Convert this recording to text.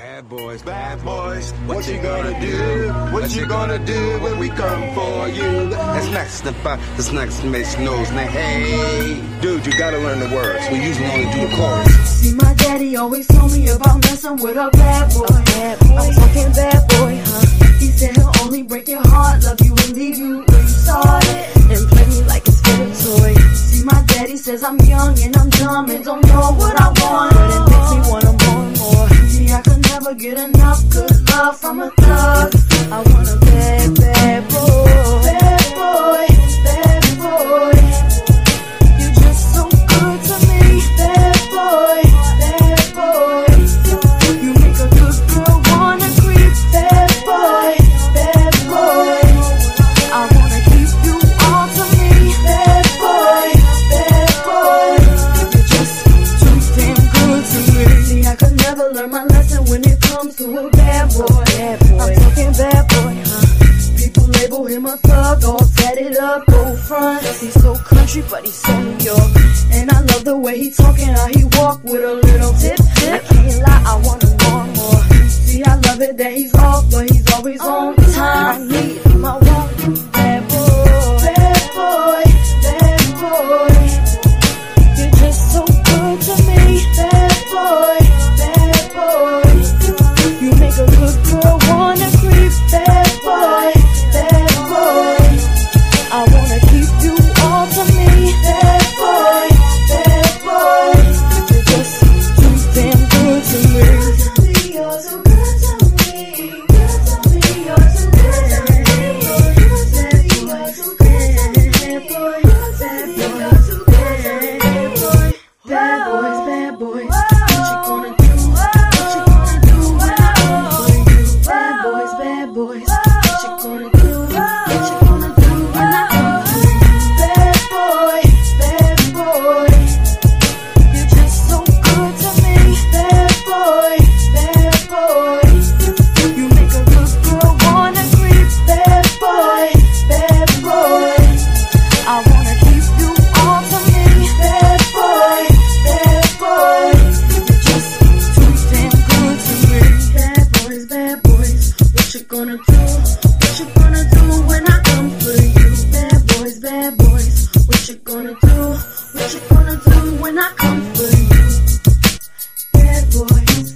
Bad boys, what you gonna do? What you gonna do when we come for you? That's next to make nose. Now, hey, dude, you gotta learn the words. We usually only do the chorus. See, my daddy always told me about messing with a bad boy. I'm talking bad boy, huh? He said he'll only break your heart, love you and leave you where you started, and play me like it's favorite toy. See, my daddy says I'm young and I'm dumb and don't know what I want, but it makes me want more and more. See, I could never get enough good love from a thug. I want a bad, bad boy. Bad boy, bad boy. You're just so good to me. Bad boy, bad boy. You make a good girl wanna creep. Bad boy, bad boy. I wanna keep you all to me. Bad boy, you're just too damn good to me. See, I could never learn my lesson when it comes to a bad boy. I'm talking bad boy, huh? People label him a thug, all tatted up, go front. He's so country, but he's so New York. And I love the way he talk and how he walk with a little tip. I can't lie, I wanna know more. See, I love it that he's off, but he's always on time. I need him, I want him. Bad boy, bad boy, bad boy. You're just so good to me. Bad boy, bad boy. You make a good girl wanna creep. Bad boy, bad boy. I wanna keep you all to me. Bad boy, you're just too damn good to me. You're so good to me. Good to me, you're so good to me. You're so good to me. Bad boy, bad boy. Bad boys, bad boys. What you gonna do? What you gonna do when I come for you? Bad boys, bad boys. What you gonna do? What you gonna do when I come for you? Bad boy, bad boy. You're just so good to me. Bad boy, bad boy. You make a good girl wanna creep. Bad boy, bad boy. I wanna keep you all to me. Bad boy, bad boy. You're just too damn good to me. Bad boys, what you gonna do? What you gonna do when I come for you? Bad boys, what you gonna do? What you gonna do when I come for you? Bad boys.